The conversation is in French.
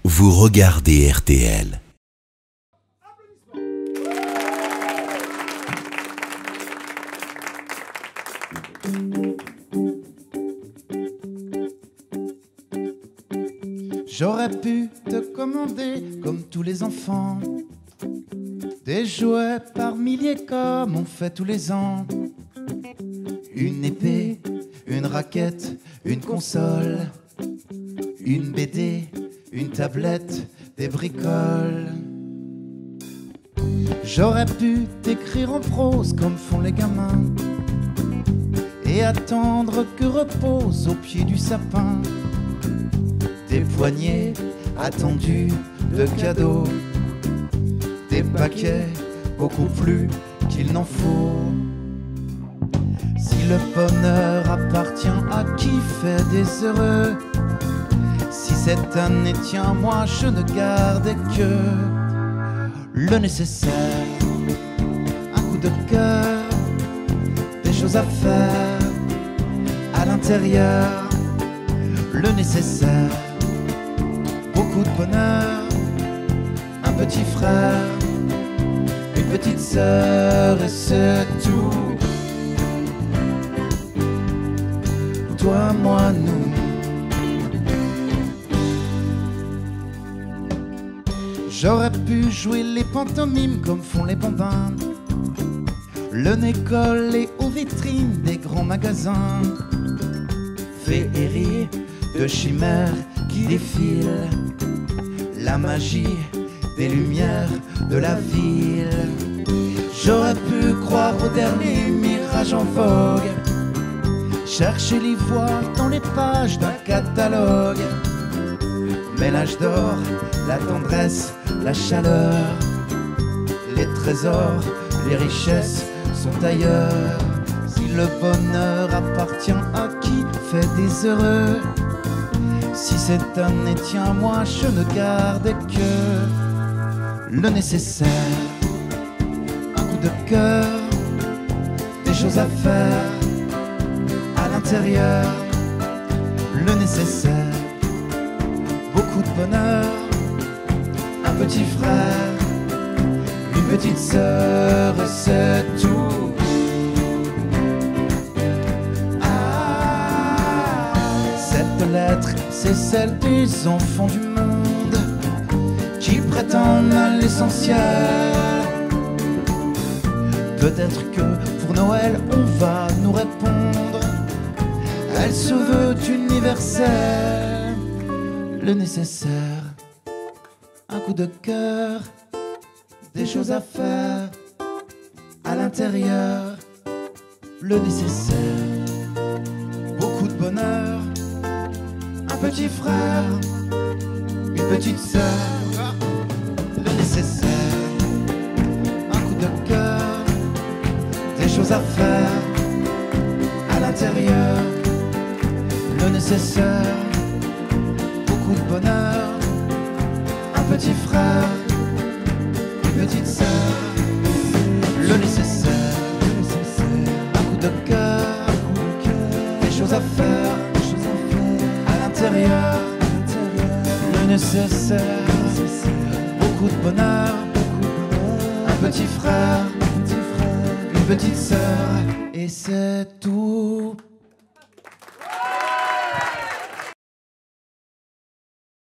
Vous regardez RTL. J'aurais pu te commander, comme tous les enfants, des jouets par milliers comme on fait tous les ans. Une épée, une raquette, une console, une BD, une tablette, des bricoles. J'aurais pu t'écrire en prose comme font les gamins et attendre que repose au pied du sapin des poignées attendues de cadeaux, des paquets beaucoup plus qu'il n'en faut. Si le bonheur appartient à qui fait des heureux, si cette année tient, moi je ne garde que le nécessaire, un coup de cœur, des choses à faire à l'intérieur, le nécessaire, beaucoup de bonheur, un petit frère, une petite sœur et c'est tout. Toi, moi, nous. J'aurais pu jouer les pantomimes comme font les bambins, le nez collé aux vitrines des grands magasins, féerie de chimères qui défilent, la magie des lumières de la ville. J'aurais pu croire au dernier mirage en vogue, chercher l'ivoire dans les pages d'un catalogue. Mais l'âge d'or, la tendresse, la chaleur, les trésors, les richesses sont ailleurs. Si le bonheur appartient à qui fait des heureux, si cette année tient, moi je ne garde que le nécessaire, un coup de cœur, des choses à faire à l'intérieur, le nécessaire, beaucoup de bonheur, un petit frère, une petite sœur, et c'est tout. Cette lettre, c'est celle des enfants du monde qui prétendent à l'essentiel. Peut-être que pour Noël, on va nous répondre, elle se veut universelle, le nécessaire, un coup de cœur, des choses à faire à l'intérieur, le nécessaire, beaucoup de bonheur, un petit frère, une petite sœur, le nécessaire, un coup de cœur, des choses à faire à l'intérieur, le nécessaire, beaucoup de bonheur, un petit frère, une petite sœur, le nécessaire, un coup de cœur, des choses à faire à l'intérieur, le nécessaire, beaucoup de bonheur, un petit frère, une petite sœur, et c'est tout.